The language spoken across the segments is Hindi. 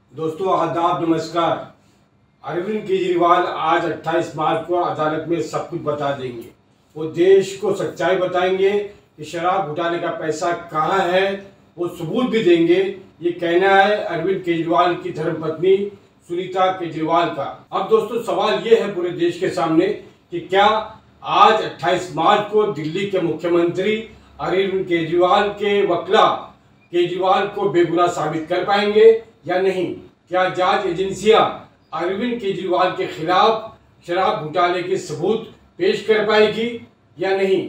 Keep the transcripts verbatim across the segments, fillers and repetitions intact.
दोस्तों आदाब, नमस्कार। अरविंद केजरीवाल आज अट्ठाईस मार्च को अदालत में सब कुछ बता देंगे। वो देश को सच्चाई बताएंगे कि शराब घोटाले का पैसा कहाँ है, वो सबूत भी देंगे। ये कहना है अरविंद केजरीवाल की धर्मपत्नी सुनीता केजरीवाल का। अब दोस्तों सवाल ये है पूरे देश के सामने कि क्या आज अट्ठाईस मार्च को दिल्ली के मुख्यमंत्री अरविंद केजरीवाल के वकील केजरीवाल को बेगुनाह साबित कर पाएंगे या नहीं? क्या जांच एजेंसियां अरविंद केजरीवाल के खिलाफ शराब घोटाले के सबूत पेश कर पाएगी या नहीं?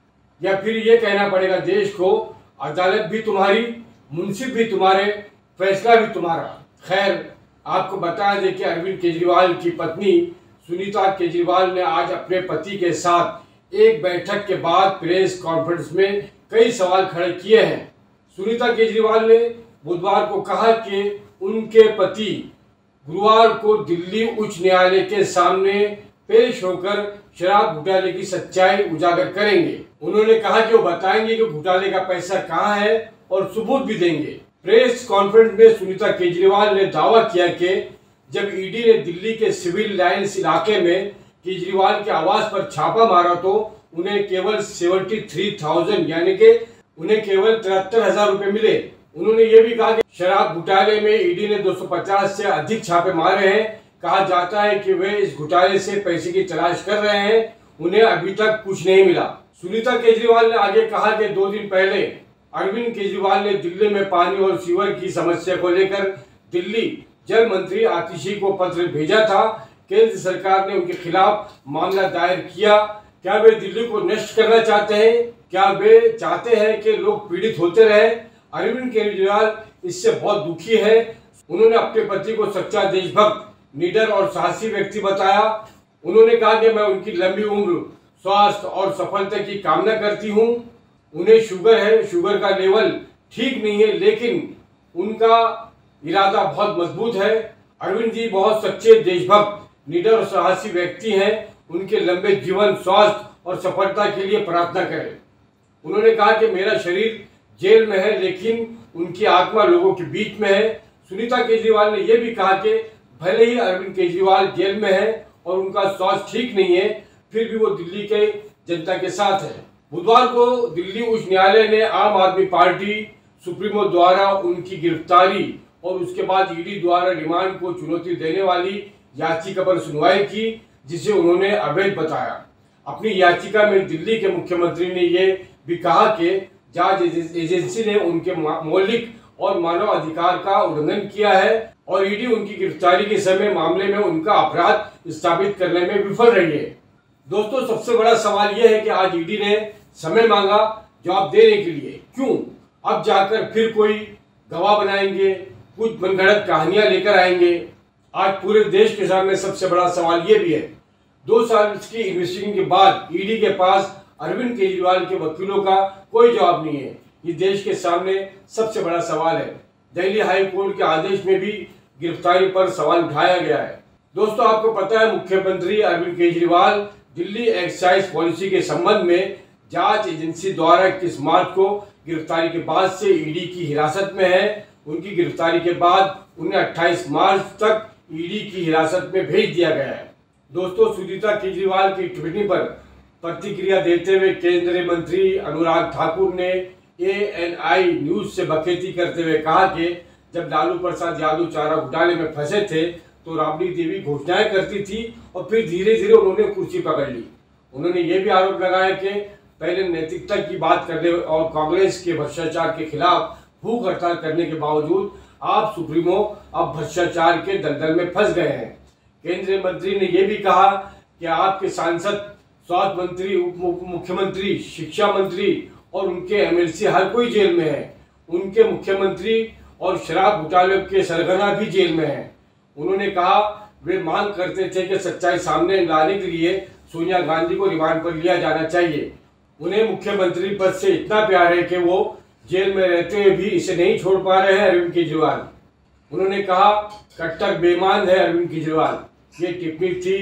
या फिर ये कहना पड़ेगा देश को अदालत भी तुम्हारी, मुंसिफ भी तुम्हारे, फैसला भी तुम्हारा। खैर, आपको बता दें कि अरविंद केजरीवाल की पत्नी सुनीता केजरीवाल ने आज अपने पति के साथ एक बैठक के बाद प्रेस कॉन्फ्रेंस में कई सवाल खड़े किए हैं। सुनीता केजरीवाल ने बुधवार को कहा कि उनके पति गुरुवार को दिल्ली उच्च न्यायालय के सामने पेश होकर शराब घोटाले की सच्चाई उजागर करेंगे। उन्होंने कहा कि वो बताएंगे कि घोटाले का पैसा कहां है और सबूत भी देंगे। प्रेस कॉन्फ्रेंस में सुनीता केजरीवाल ने दावा किया कि जब ईडी ने दिल्ली के सिविल लाइंस इलाके में केजरीवाल के आवास पर छापा मारा तो उन्हें केवल सेवेंटी थ्री थाउजेंड यानी कि उन्हें केवल तिहत्तर हजार रुपए मिले। उन्होंने ये भी कहा कि शराब घोटाले में ईडी ने दो सौ पचास से अधिक छापे मारे हैं। कहा जाता है कि वे इस घोटाले से पैसे की तलाश कर रहे हैं, उन्हें अभी तक कुछ नहीं मिला। सुनीता केजरीवाल ने आगे कहा कि दो दिन पहले अरविंद केजरीवाल ने दिल्ली में पानी और सीवर की समस्या को लेकर दिल्ली जल मंत्री आतिशी को पत्र भेजा था। केंद्र सरकार ने उनके खिलाफ मामला दायर किया। क्या वे दिल्ली को नष्ट करना चाहते हैं? क्या वे चाहते हैं कि लोग पीड़ित होते रहे? अरविंद केजरीवाल इससे बहुत दुखी है। उन्होंने अपने पति को सच्चा देशभक्त, निडर और साहसी व्यक्ति बताया। उन्होंने कहा कि मैं उनकी लंबी उम्र, स्वास्थ्य और सफलता की कामना करती हूं। उन्हें शुगर है, शुगर का लेवल ठीक नहीं है, लेकिन उनका इरादा बहुत मजबूत है। अरविंद जी बहुत सच्चे देशभक्त, निडर और साहसी व्यक्ति हैं। उनके लंबे जीवन, स्वास्थ्य और सफलता के लिए प्रार्थना करें। उन्होंने कहा कि मेरा शरीर जेल में है लेकिन उनकी आत्मा लोगों के बीच में है। सुनीता केजरीवाल ने यह भी कहा कि भले ही अरविंद केजरीवाल जेल में है और उनका स्वास्थ्य ठीक नहीं है, फिर भी वो दिल्ली के जनता के साथ है। बुधवार को दिल्ली उच्च न्यायालय ने आम आदमी पार्टी सुप्रीमो द्वारा उनकी गिरफ्तारी और उसके बाद ईडी द्वारा रिमांड को चुनौती देने वाली याचिका पर सुनवाई की, जिसे उन्होंने अवैध बताया। अपनी याचिका में दिल्ली के मुख्यमंत्री ने यह भी कहा कि जांच एजेंसी ने उनके मौलिक और मानव अधिकार का उल्लंघन किया है और ईडी उनकी गिरफ्तारी के समय मामले में उनका अपराध स्थापित करने में विफल रही है। दोस्तों, सबसे बड़ा सवाल यह है कि आज ईडी ने समय मांगा जवाब देने के लिए। क्यों? अब जाकर फिर कोई गवाह बनाएंगे, कुछ मनगढ़ंत कहानियां लेकर आएंगे। आज पूरे देश के सामने सबसे बड़ा सवाल यह भी है, दो साल की इन्वेस्टिगेशन के बाद ईडी के पास अरविंद केजरीवाल के वकीलों का कोई जवाब नहीं है। ये देश के सामने सबसे बड़ा सवाल है। दिल्ली हाई कोर्ट के आदेश में भी गिरफ्तारी पर सवाल उठाया गया है। दोस्तों, आपको पता है मुख्यमंत्री अरविंद केजरीवाल दिल्ली एक्साइज पॉलिसी के संबंध में जांच एजेंसी द्वारा इक्कीस मार्च को गिरफ्तारी के बाद से ईडी की हिरासत में है। उनकी गिरफ्तारी के बाद उन्हें अट्ठाईस मार्च तक ईडी की हिरासत में भेज दिया गया है। दोस्तों, सुनीता केजरीवाल की टिप्पणी पर प्रतिक्रिया देते हुए केंद्रीय मंत्री अनुराग ठाकुर ने ए एन आई न्यूज से बखेती करते हुए कहा कि जब लालू प्रसाद यादव चारा घोटाले में फंसे थे तो राबड़ी देवी घोषणाएं करती थी और फिर धीरे धीरे उन्होंने कुर्सी पकड़ ली। उन्होंने ये भी आरोप लगाया कि पहले नैतिकता की बात करने और कांग्रेस के भ्रष्टाचार के खिलाफ भूख हड़ताल करने के बावजूद आप सुप्रीमो अब भ्रष्टाचार के दलदल में फंस गए हैं। केंद्रीय मंत्री ने यह भी कहा कि आपके सांसद, स्वास्थ्य मंत्री, उप मुख्यमंत्री, शिक्षा मंत्री और उनके एम एल सी हर कोई जेल में है। उनके मुख्यमंत्री और शराब घोटाले के सरगना भी जेल में है। उन्होंने कहा वे मांग करते थे कि सच्चाई सामने लाने के लिए सोनिया गांधी को रिमांड पर लिया जाना चाहिए। उन्हें मुख्यमंत्री पद से इतना प्यार है कि वो जेल में रहते हुए भी इसे नहीं छोड़ पा रहे हैं अरविंद केजरीवाल। उन्होंने कहा कट्टर बेईमान है अरविंद केजरीवाल। ये टिप्पणी थी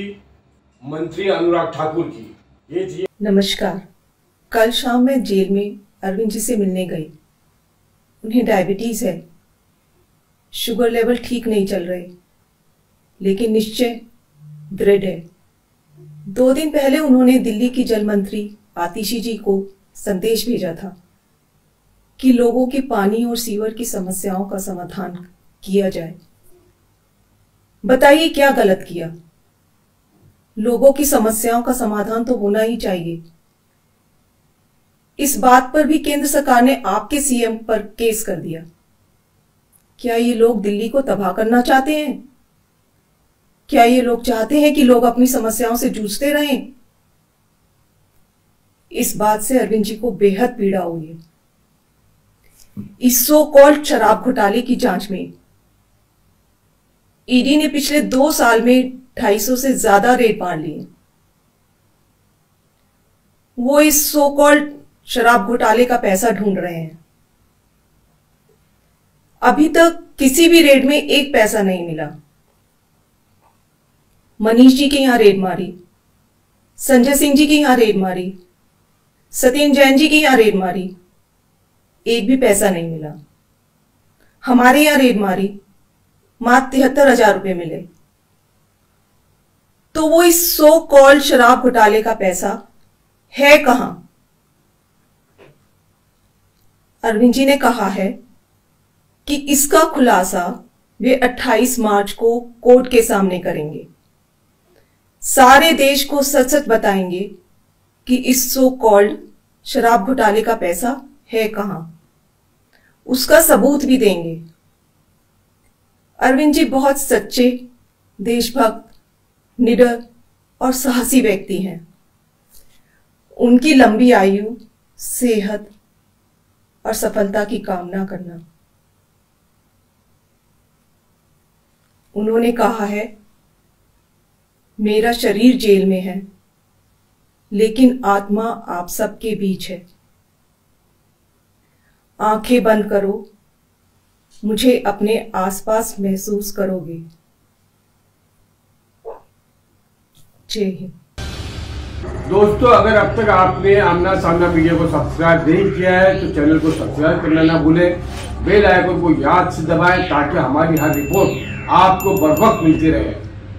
मंत्री अनुराग ठाकुर की। ये थी नमस्कार। कल शाम मैं जेल में अरविंद जी से मिलने गई। उन्हें डायबिटीज है। शुगर लेवल ठीक नहीं चल रहे, लेकिन निश्चय दृढ़ है। दो दिन पहले उन्होंने दिल्ली की जल मंत्री आतिशी जी को संदेश भेजा था कि लोगों की पानी और सीवर की समस्याओं का समाधान किया जाए। बताइए क्या गलत किया? लोगों की समस्याओं का समाधान तो होना ही चाहिए। इस बात पर भी केंद्र सरकार ने आपके सीएम पर केस कर दिया। क्या ये लोग दिल्ली को तबाह करना चाहते हैं? क्या ये लोग चाहते हैं कि लोग अपनी समस्याओं से जूझते रहें? इस बात से अरविंद जी को बेहद पीड़ा हुई है। इस सो कॉल्ड शराब घोटाले की जांच में ईडी ने पिछले दो साल में ढाई सौ से ज्यादा रेड मार लिए। वो इस सो कॉल्ड शराब घोटाले का पैसा ढूंढ रहे हैं। अभी तक किसी भी रेड में एक पैसा नहीं मिला। मनीष जी के यहां रेड मारी, संजय सिंह जी की यहां रेड मारी, सत्येंद्र जैन जी की यहां रेड मारी, एक भी पैसा नहीं मिला। हमारे यहां रेड मारी, मात्र तिहत्तर हजार रुपए मिले। तो वो इस सो कॉल्ड शराब घोटाले का पैसा है कहां? अरविंद जी ने कहा है कि इसका खुलासा वे अट्ठाईस मार्च को कोर्ट के सामने करेंगे। सारे देश को सच सच बताएंगे कि इस सो कॉल्ड शराब घोटाले का पैसा है कहां। उसका सबूत भी देंगे। अरविंद जी बहुत सच्चे, देशभक्त, निडर और साहसी व्यक्ति हैं। उनकी लंबी आयु, सेहत और सफलता की कामना करना। उन्होंने कहा है, मेरा शरीर जेल में है, लेकिन आत्मा आप सबके बीच है। आंखें बंद करो, मुझे अपने आसपास महसूस करोगे। जय हिंद। दोस्तों, अगर अब तक आपने आमना सामना मीडिया को सब्सक्राइब नहीं किया है तो चैनल को सब्सक्राइब करना ना भूलें। बेल आइकन को याद से दबाएं ताकि हमारी हर रिपोर्ट आपको बर वक्त मिलती रहे।